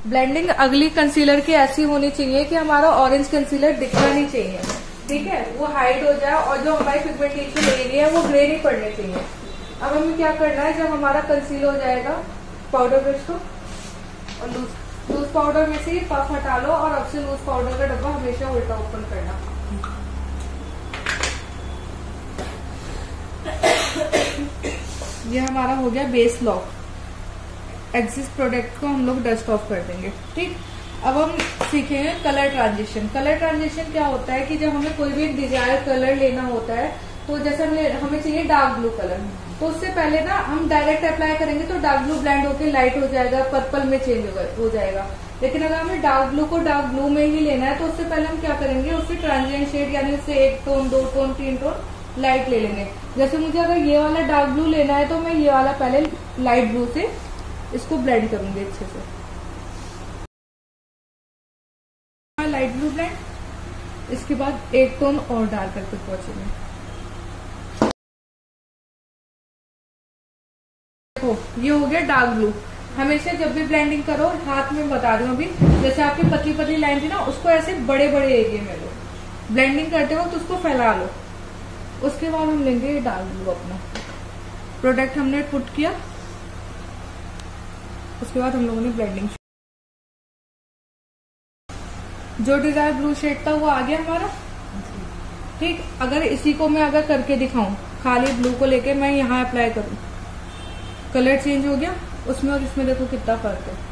Blending अगली concealer की ऐसी होनी चाहिए कि हमारा ऑरेंज कंसीलर दिखना नहीं चाहिए, ठीक है, वो हाइड हो जाए और जो हमारी पिगमेंटेशन एरिया है वो ग्रे नहीं पड़ने चाहिए। अब हमें क्या करना है, जब हमारा कंसील हो जाएगा, पाउडर ब्रश को और लूज पाउडर में से पफ हटा लो और अब से लूज पाउडर का डब्बा हमेशा उल्टा ओपन करना। ये हमारा हो गया बेस लॉक। एक्सिस प्रोडक्ट को हम लोग डस्ट ऑफ कर देंगे, ठीक। अब हम सीखेंगे कलर ट्रांजिशन। कलर ट्रांजिशन क्या होता है कि जब हमें कोई भी डिजायर कलर लेना होता है, तो जैसे हमें चाहिए डार्क ब्लू कलर, तो उससे पहले ना हम डायरेक्ट अप्लाई करेंगे तो डार्क ब्लू ब्लेंड होकर लाइट हो जाएगा, पर्पल में चेंज हो जाएगा। लेकिन अगर हमें डार्क ब्लू को डार्क ब्लू में ही लेना है तो उससे पहले हम क्या करेंगे, उससे ट्रांजिशन शेड यानी उससे 1 टोन 2 टोन 3 टोन लाइट ले लेंगे। जैसे मुझे अगर ये वाला डार्क ब्लू लेना है तो मैं ये वाला पहले लाइट ब्लू से इसको ब्लेंड करूंगी अच्छे से। लाइट ब्लू ब्लेंड, इसके बाद 1 टोन और डाल करके पहुंचेंगे। देखो ये हो गया डार्क ब्लू। हमेशा जब भी ब्लेंडिंग करो, हाथ में बता रही हूँ अभी, जैसे आपकी पतली पतली लाइन थी ना, उसको ऐसे बड़े बड़े एरिया में लो, ब्लेंडिंग करते वक्त उसको फैला लो। उसके बाद हम लेंगे डार्क ब्लू, अपना प्रोडक्ट हमने पुट किया, उसके बाद हम लोगों ने ब्लेंडिंग, जो डिजायर ब्लू शेड था वो आ गया हमारा, ठीक। अगर इसी को मैं अगर करके दिखाऊं, खाली ब्लू को लेके मैं यहाँ अप्लाई करूं, कलर चेंज हो गया उसमें और इसमें, देखो कितना फर्क है।